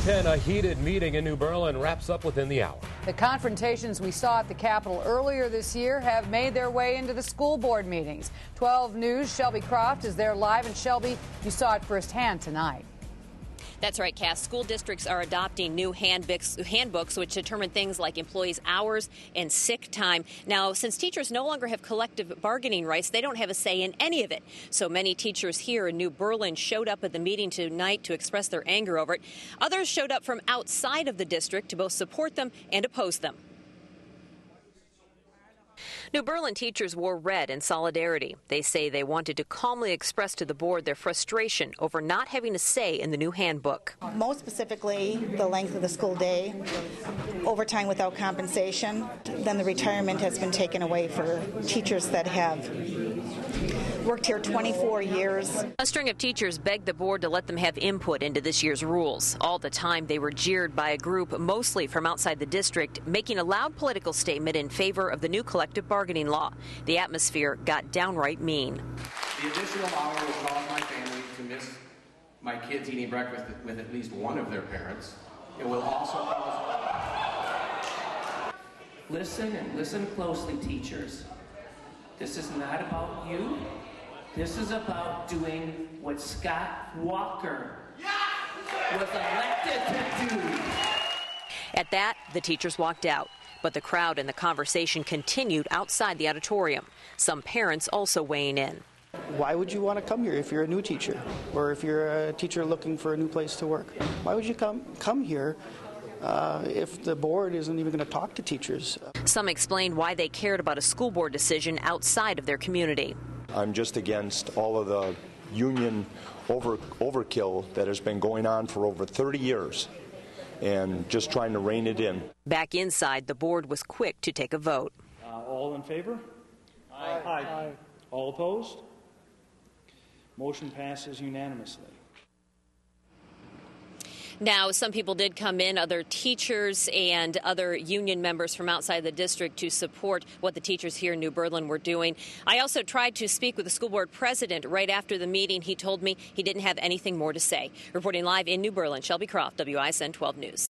10, a heated meeting in New Berlin wraps up within the hour. The confrontations we saw at the Capitol earlier this year have made their way into the school board meetings. 12 News' Shelby Croft is there live. And Shelby, you saw it firsthand tonight. That's right, Cass. School districts are adopting new handbooks which determine things like employees' hours and sick time. Now, since teachers no longer have collective bargaining rights, they don't have a say in any of it. So many teachers here in New Berlin showed up at the meeting tonight to express their anger over it. Others showed up from outside of the district to both support them and oppose them. New Berlin teachers wore red in solidarity. They say they wanted to calmly express to the board their frustration over not having a say in the new handbook. Most specifically, the length of the school day, overtime without compensation, then the retirement has been taken away for teachers that have worked here 24 years. A string of teachers begged the board to let them have input into this year's rules. All the time, they were jeered by a group mostly from outside the district, making a loud political statement in favor of the new collective bargaining law. The atmosphere got downright mean. The additional hour will cause my family to miss my kids eating breakfast with at least one of their parents. It will also cause... Listen and listen closely, teachers. This is not about you. This is about doing what Scott Walker was elected to do. At that, the teachers walked out. But the crowd and the conversation continued outside the auditorium. Some parents also weighing in. Why would you want to come here if you're a new teacher or if you're a teacher looking for a new place to work? Why would you come here if the board isn't even going to talk to teachers? Some explained why they cared about a school board decision outside of their community. I'm just against all of the union overkill that has been going on for over 30 years and just trying to rein it in. Back inside, the board was quick to take a vote. All in favor? Aye. Aye. All opposed? Motion passes unanimously. Now, some people did come in, other teachers and other union members from outside the district to support what the teachers here in New Berlin were doing. I also tried to speak with the school board president right after the meeting. He told me he didn't have anything more to say. Reporting live in New Berlin, Shelby Croft, WISN 12 News.